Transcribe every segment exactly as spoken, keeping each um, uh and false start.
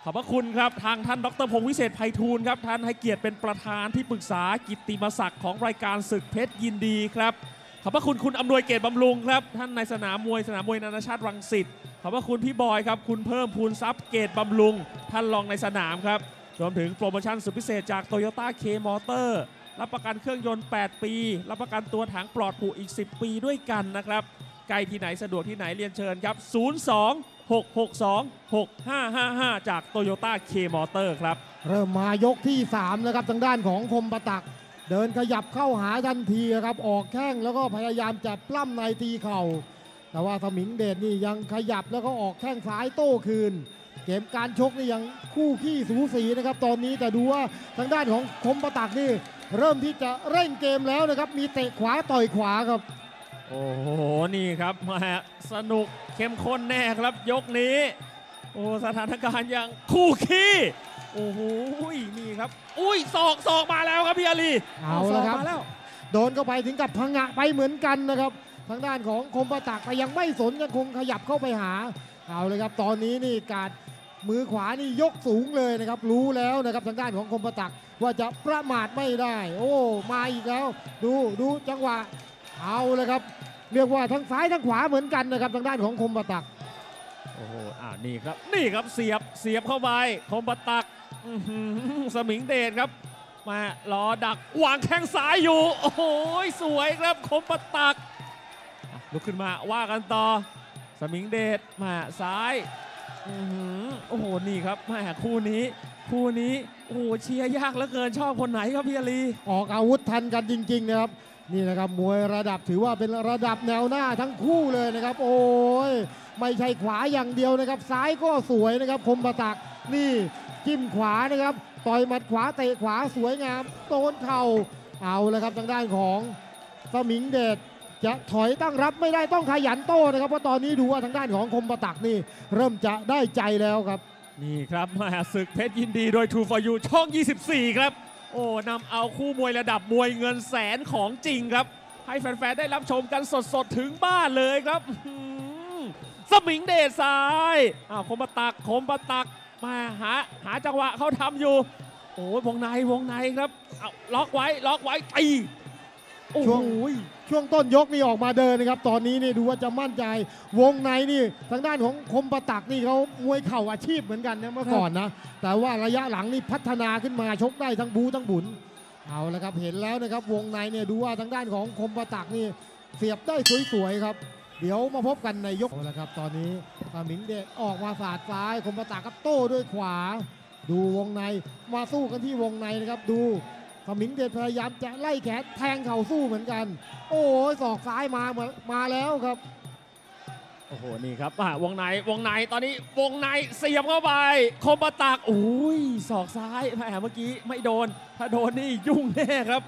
ขอบพระคุณครับทางท่านดรพงษ์วิเศษไพฑูรย์ครับท่านให้เกียรติเป็นประธานที่ปรึกษากิตติมศักดิ์ของรายการศึกเพชรยินดีครับขอบพระคุณคุณอำนวยเกตบำรุงครับท่านในสนามมวยสนามมวยนานาชาติรังสิตขอบพระคุณพี่บอยครับคุณเพิ่มพูนทรัพย์เกตบำรุงท่านรองในสนามครับรวมถึงโปรโมชั่นสุดพิเศษจาก Toyota K Motor รับประกันเครื่องยนต์แปดปีรับประกันตัวถังปลอดผูกอีกสิบปีด้วยกันนะครับใกล้ที่ไหนสะดวกที่ไหนเรียนเชิญครับศูนย์ สอง หก หก สอง หก ห้า ห้า ห้าจาก Toyota K Motor ครับเริ่มมายกที่สามนะครับทางด้านของคมปตักเดินขยับเข้าหาทันทีครับออกแข้งแล้วก็พยายามจะปล้ำในตีเข่าแต่ว่าสมิงเดชนี่ยังขยับแล้วก็ออกแข้งซ้ายโต้คืนเกมการชกนี่ยังคู่ขี้สูสีนะครับตอนนี้แต่ดูว่าทางด้านของคมปตักนี่เริ่มที่จะเร่งเกมแล้วนะครับมีเตะขวาต่อยขวาครับโอ้โหนี่ครับมาสนุกเข้มข้นแน่ครับยกนี้โอ้สถานการณ์ยังคู่ขี้โอ้โหนี่ครับอุ้ยศอกศอกมาแล้วครับพี่อาลีเอาแล้วครับโดนเข้าไปถึงกับพังงะไปเหมือนกันนะครับทางด้านของคมปตักแต่ยังไม่สนยังคงขยับเข้าไปหาเอาเลยครับตอนนี้นี่การมือขวานี่ยกสูงเลยนะครับรู้แล้วนะครับทางด้านของคมปตักว่าจะประมาทไม่ได้โอ้มาอีกแล้วดูดูจังหวะเอาเลยครับเรียกว่าทั้งซ้ายทั้งขวาเหมือนกันนะครับทางด้านของคมปตักโอ้โหอ่านี่ครับนี่ครับเสียบเสียบเข้าไปคมปตักสมิงเดชครับมารอดักวางแข้งซ้ายอยู่โอ้โหสวยครับคมปตักลุกขึ้นมาว่ากันต่อสมิงเดชมาซ้ายโอ้โหนี่ครับแม่คู่นี้คู่นี้โอ้โหเชียร์ยากเหลือเกินชอบคนไหนครับพี่อาลีออกอาวุธทันกันจริงๆนะครับนี่นะครับมวยระดับถือว่าเป็นระดับแนวหน้าทั้งคู่เลยนะครับโอ้ยไม่ใช่ขวาอย่างเดียวนะครับซ้ายก็สวยนะครับคมปตักนี่จิ้มขวานะครับต่อยหมัดขวาเตะขวาสวยงามโดนเข่าเอาแล้วครับทางด้านของสมิงเดชจะถอยตั้งรับไม่ได้ต้องขยันโต้นะครับเพราะตอนนี้ดูว่าทางด้านของคมปตักนี่เริ่มจะได้ใจแล้วครับนี่ครับมาศึกเพชรยินดีโดย True for You ช่องยี่สิบสี่ครับโอ้นำเอาคู่มวยระดับมวยเงินแสนของจริงครับให้แฟนๆได้รับชมกันสดๆถึงบ้านเลยครับสมิงเดชซ้ายอ้าวคมปตักคมปตักมาหาหาจังหวะเขาทำอยู่โอ้ยวงในวงในครับเอาล็อกไว้ล็อกไว้ตีช่วงช่วงต้นยกนี่ออกมาเดินนะครับตอนนี้นี่ดูว่าจะมั่นใจวงในนี่ทางด้านของคมปตักนี่เขามวยเข่าอาชีพเหมือนกันนะเมื่อก่อนนะแต่ว่าระยะหลังนี่พัฒนาขึ้นมาชกได้ทั้งบูทั้งบุญเอาละครับเห็นแล้วนะครับวงในเนี่ยดูว่าทางด้านของคมปตักนี่เสียบได้สวยๆครับเดี๋ยวมาพบกันในยกแล้วครับตอนนี้สมิงเดชออกมาสาดซ้ายคมปตักก็โต้ด้วยขวาดูวงในมาสู้กันที่วงในนะครับดูสมิงเดชพยายามจะไล่แขนแทงเข่าสู้เหมือนกันโอ้ยศอกซ้ายมามาแล้วครับโอ้โหนี่ครับวงในวงในตอนนี้วงในเสียบเข้าไปคมปตักโอ้ยศอกซ้ายแหมเมื่อกี้ไม่โดนถ้าโดนนี่ยุ่งแน่ครับ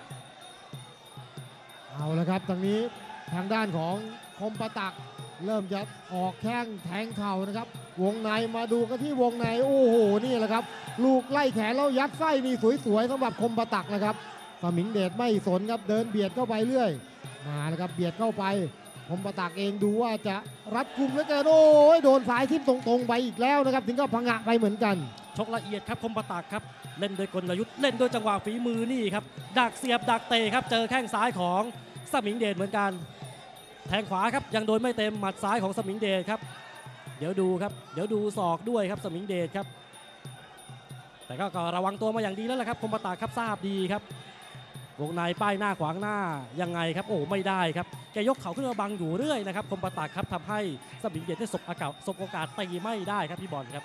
เอาละครับตรงนี้ทางด้านของคมปตักเริ่มจะออกแข้งแทงเข่านะครับวงในมาดูกันที่วงในโอ้โหนี่แหละครับลูกไล่แขนแล้วยัดไส้นี่สวยๆสำหรับคมปตักนะครับสมิงเดชไม่สนครับเดินเบียดเข้าไปเรื่อยมาแล้วครับเบียดเข้าไปคมปตักเองดูว่าจะรัดกุมเหลือเกินโอ้ยโดนสายทิ่มตรงๆไปอีกแล้วนะครับถึงกับพังงะไปเหมือนกันชกละเอียดครับคมปตักครับเล่นโดยกลยุทธ์เล่นโดยจังหวะฝีมือนี่ครับดักเสียบดักเตะครับเจอแข้งซ้ายของสมิงเดชเหมือนกันแทงขวาครับยังโดนไม่เต็มหมัดซ้ายของสมิงเดชครับเดี๋ยวดูครับเดี๋ยวดูศอกด้วยครับสมิงเดชครับแต่ก็ระวังตัวมาอย่างดีแล้วแหละครับคมปตักครับทราบดีครับวงในป้ายหน้าขวางหน้ายังไงครับโอ้ไม่ได้ครับแกยกเข่าขึ้นมาบังอยู่เรื่อยนะครับคมปตักครับทำให้สมิงเดชได้สบอากาศสบโอกาสตีไม่ได้ครับพี่บอลครับ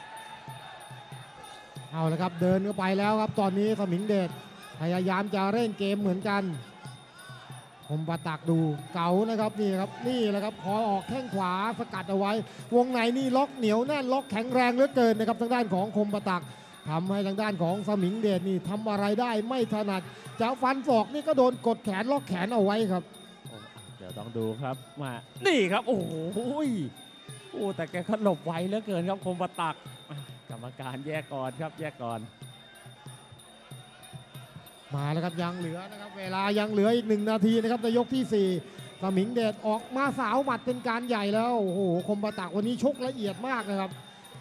เอาละครับเดินเข้าไปแล้วครับตอนนี้สมิงเดชพยายามจะเร่งเกมเหมือนกันคมปตักดูเก๋านะครับนี่ครับนี่แหละครับคอออกแข้งขวาสกัดเอาไว้วงในนี่ล็อกเหนียวแน่นล็อกแข็งแรงเหลือเกินนะครับทางด้านของคมปตักทำให้ทางด้านของสมิงเดชนี่ทำอะไรได้ไม่ถนัดจะฟันศอกนี่ก็โดนกดแขนล็อกแขนเอาไว้ครับเดี๋ยวต้องดูครับมานี่ครับโอ้โหโอ้แต่แกขลบไวเหลือเกินครับคมปตักกรรมการแยกก่อนครับแยกก่อนมาแล้วครับยังเหลือนะครับเวลายังเหลืออีกหนึ่งนาทีนะครับในยกที่สี่สมิงเดชออกมาสาวหมัดเป็นการใหญ่แล้วโอ้โหคมปตักวันนี้ชกละเอียดมากนะครับ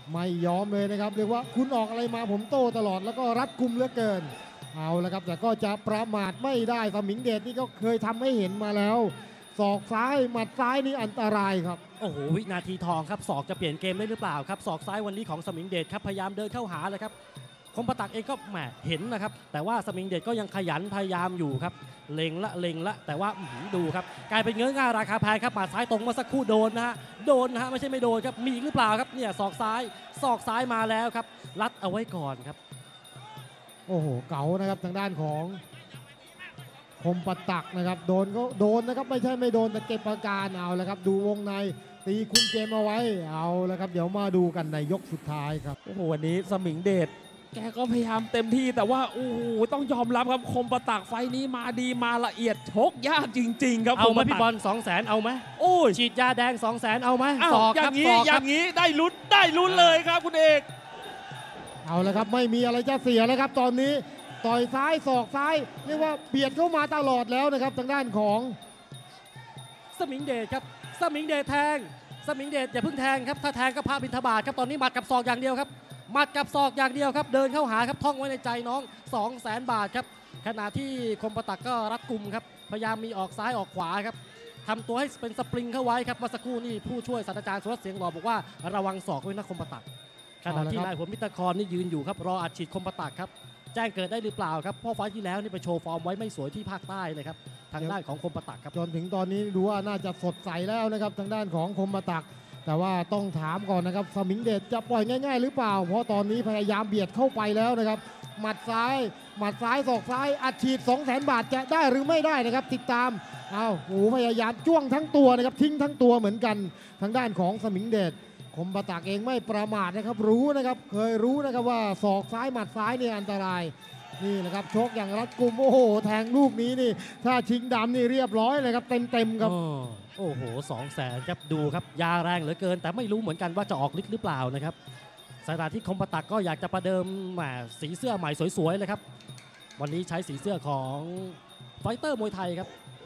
ไม่ยอมเลยนะครับเรียกว่าคุณออกอะไรมาผมโต้ตลอดแล้วก็รัดกุมเหลือเกินเอาละครับแต่ก็จะประมาทไม่ได้สมิงเดชนี่ก็เคยทำให้เห็นมาแล้วศอกซ้ายหมัดซ้ายนี่อันตรายครับโอ้โหวินาทีทองครับศอกจะเปลี่ยนเกมได้หรือเปล่าครับศอกซ้ายวันนี้ของสมิงเดชครับพยายามเดินเข้าหาเลยครับคมปะตักเองก็แหมเห็นนะครับแต่ว่าสมิงเดชก็ยังขยันพยายามอยู่ครับเล็งละเล็งละแต่ว่าดูครับกลายเป็นเงื้อง่าราคาแพงครับหมัดซ้ายตรงเมื่อสักครู่โดนนะฮะโดนนะฮะไม่ใช่ไม่โดนครับมีอีกหรือเปล่าครับเนี่ยศอกซ้ายศอกซ้ายมาแล้วครับรัดเอาไว้ก่อนครับโอ้โหเก๋านะครับทางด้านของคมปะตักนะครับโดนก็โดนนะครับไม่ใช่ไม่โดนแต่เก็บอาการเอาแล้วครับดูวงในตีคุมเกมเอาไว้เอาแล้วครับเดี๋ยวมาดูกันในยกสุดท้ายครับโอ้โหวันนี้สมิงเดชแกก็พยายามเต็มที่แต่ว่าโอ้โหต้องยอมรับครับคมปะตักไฟนี้มาดีมาละเอียดชกยากจริงๆครับเอาไหมพี่บอลสองแสนเอาไหมโอ้ยฉีดยาแดงสองแสนเอาไหมสอกอย่างนี้อย่างนี้ได้ลุ้นได้ลุ้นเลยครับคุณเอกเอาแล้วครับไม่มีอะไรจะเสียแล้วครับตอนนี้ต่อยซ้ายศอกซ้ายเรียกว่าเบียดเข้ามาตลอดแล้วนะครับทางด้านของสมิงเดชครับสมิงเดชแทงสมิงเดชอย่าเพิ่งแทงครับถ้าแทงก็พาบิณฑบาตครับตอนนี้หมัดกับศอกอย่างเดียวครับหมัดกับศอกอย่างเดียวครับเดินเข้าหาครับท่องไว้ในใจน้อง สองแสน บาทครับขณะที่คมปะตักก็รัดกุมครับพยายามมีออกซ้ายออกขวาครับทำตัวให้เป็นสปริงเข้าไว้ครับเมื่อสักครู่นี่ผู้ช่วยศาสตราจารย์สุรัตน์เสียงหล่อบอกว่าระวังศอกไว้นะคมปะตักขณะที่นายหัวมิตรครนี่ยืนอยู่ครับรออัดฉีดคมปะตักครับแจ้งเกิดได้หรือเปล่าครับเพราะไฟล์ที่แล้วนี่ไปโชว์ฟอร์มไว้ไม่สวยที่ภาคใต้เลยครับทางด้านของคมปะตักครับจนถึงตอนนี้ดูว่าน่าจะสดใสแล้วนะครับทางด้านของคมปะตักแต่ว่าต้องถามก่อนนะครับสมิงเดชจะปล่อยง่ายๆหรือเปล่าเพราะตอนนี้พยายามเบียดเข้าไปแล้วนะครับหมัดซ้ายหมัดซ้ายศอกซ้ายอัดฉีด สองแสน บาทจะได้หรือไม่ได้นะครับติดตามอ้าวโหพยายามจ้วงทั้งตัวนะครับทิ้งทั้งตัวเหมือนกันทางด้านของสมิงเดชคมปะตักเองไม่ประมาทนะครับรู้นะครับเคยรู้นะครับว่าศอกซ้ายหมัดซ้ายเนี่ยอันตรายนี่นะครับชกอย่างรัดกุมโอ้โหแทงลูกนี้นี่ถ้าชิงดำนี่เรียบร้อยเลยครับเต็มๆครับโอ้โหสองแสนครับดูครับยาแรงเหลือเกินแต่ไม่รู้เหมือนกันว่าจะออกฤทธิ์หรือเปล่านะครับสายตาที่คมปะตักก็อยากจะประเดิมแหมสีเสื้อใหม่สวยๆเลยครับวันนี้ใช้สีเสื้อของไฟเตอร์มวยไทยครับ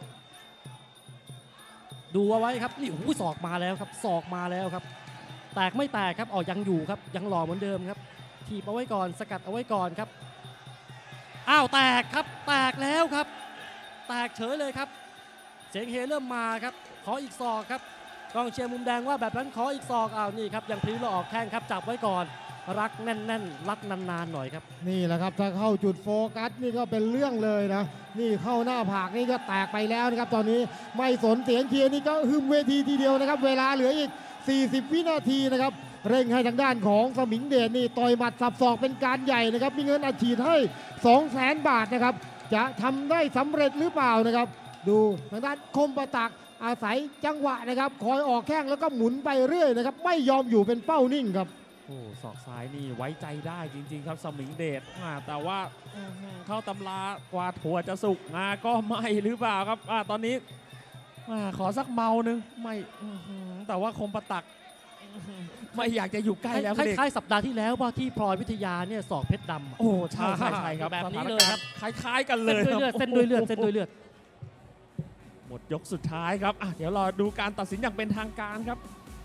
ดูเอาไว้ครับนี่โอ้โหศอกมาแล้วครับศอกมาแล้วครับแตกไม่แตกครับออกยังอยู่ครับยังหล่อเหมือนเดิมครับถีบเอาไว้ก่อนสกัดเอาไว้ก่อนครับอ้าวแตกครับแตกแล้วครับแตกเฉยเลยครับเสียงเฮเริ่มมาครับขออีกศอกครับกองเชียร์มุมแดงว่าแบบนั้นขออีกศอกอ้าวนี่ครับยังพลิ้วแล้วออกแข้งครับจับไว้ก่อนรักแน่นๆรัดนานๆหน่อยครับนี่แหละครับถ้าเข้าจุดโฟกัสนี่ก็เป็นเรื่องเลยนะนี่เข้าหน้าผากนี่ก็แตกไปแล้วนะครับตอนนี้ไม่สนเสียงเชียร์นี่ก็ฮึมเวทีทีเดียวนะครับเวลาเหลืออีกสี่สิบวินาทีนะครับเร่งให้ทางด้านของสมิงเดชนี่ต่อยหมัดสับศอกเป็นการใหญ่นะครับมีเงินอัดฉีดให้ สองแสน บาทนะครับจะทำได้สำเร็จหรือเปล่านะครับดูทางด้านคมปะตักอาศัยจังหวะนะครับคอยออกแข้งแล้วก็หมุนไปเรื่อยนะครับไม่ยอมอยู่เป็นเป้านิ่งครับโอ้ศอกซ้ายนี่ไว้ใจได้จริงๆครับสมิงเดชแต่ว่าเข้าตำรากว่าถั่วจะสุกมาก็ไม่หรือเปล่าครับตอนนี้ขอสักเมานึงไม่แต่ว่าคมปะตักไม่อยากจะอยู่ใกล้แล้วคล้ายๆสัปดาห์ที่แล้วว่าที่พลอยวิทยาเนี่ยศอกเพชรดำโอ้ใช่ใช่ครับแบบนี้เลยครับคล้ายๆกันเลยเส้นด้วยเลือดเส้นด้วยเลือดหมดยกสุดท้ายครับเดี๋ยวรอดูการตัดสินอย่างเป็นทางการครับ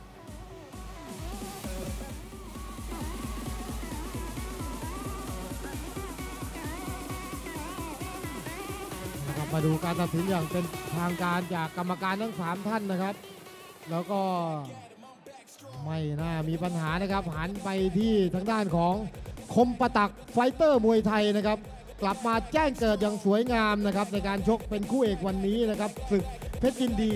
มาดูการตัดสินอย่างเป็นทางการจากกรรมการทั้งสามท่านนะครับแล้วก็ไม่น่ามีปัญหานะครับหันไปที่ทางด้านของคมปะตักไฟเตอร์มวยไทยนะครับกลับมาแจ้งเกิดอย่างสวยงามนะครับในการชกเป็นคู่เอกวันนี้นะครับศึกเพชรยินดี